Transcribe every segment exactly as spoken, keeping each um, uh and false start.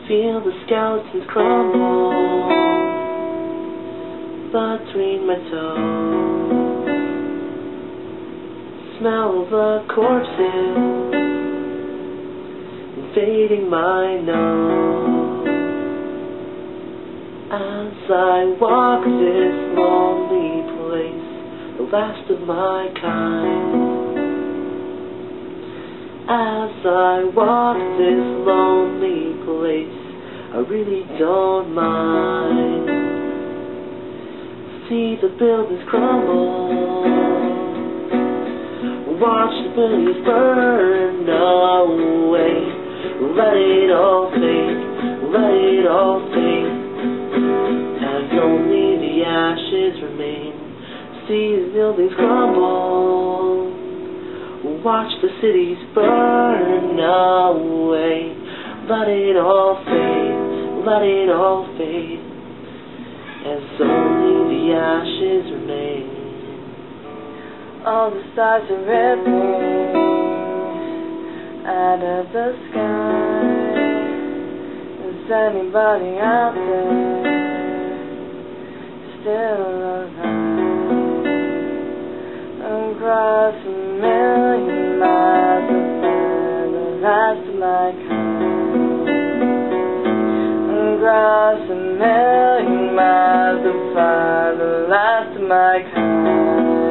Feel the skeletons crumble between my toes. Smell the corpses invading my nose. As I walk this lonely place, the last of my kind. As I walk this lonely place, I really don't mind. See the buildings crumble, watch the buildings burn away. Let it all fade, let it all fade, as only the ashes remain. See the buildings crumble, watch the cities burn away. Let it all fade, let it all fade, as only the ashes remain. All the stars are ripping out of the sky. Is anybody out there still alive? Across a million miles of fire, the last of my kind. Across a million miles of fire, the last of my kind.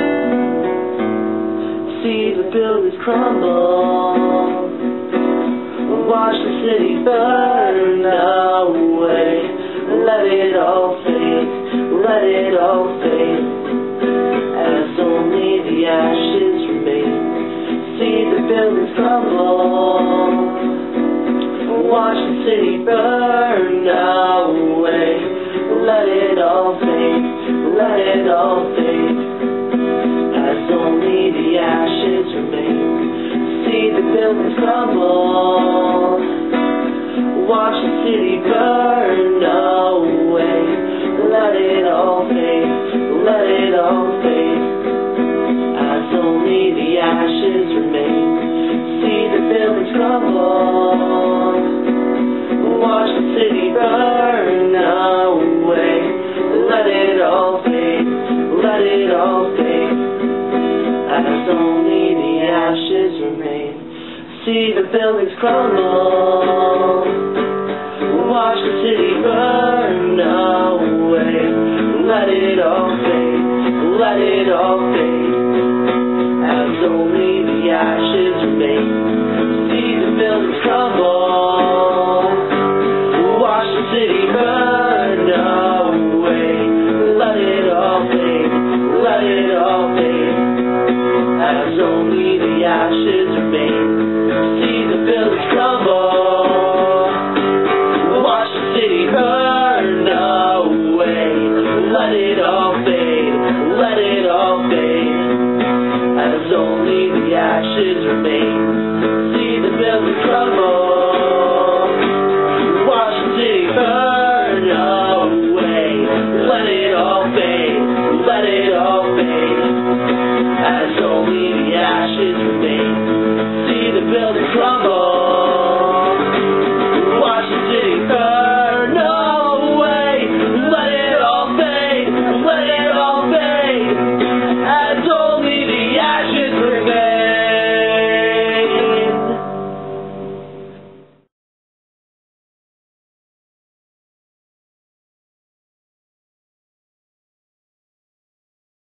See the buildings crumble, watch the city burn away. Let it all fade, let it all fade, as only the ashes remain. See the buildings crumble, watch the city burn away. Let it all fade, let it all fade, as only the ashes remain. See the buildings crumble, watch the city burn away. Let it all fade, let it all fade, as only the ashes remain. See the buildings crumble, watch the city burn away. Let it all fade, let it all fade, as only the ashes remain. See the buildings crumble, watch the city burn away. Let it all fade, let it all fade, as only the ashes remain. See the buildings crumble, watch the city burn away. Let it all fade, let it all fade, as only the ashes remain. See the buildings crumble, watch the city burn away. Let it all fade, let it all fade, as only the ashes remain. See the buildings crumble, watch the city burn away. Let it all fade, let it all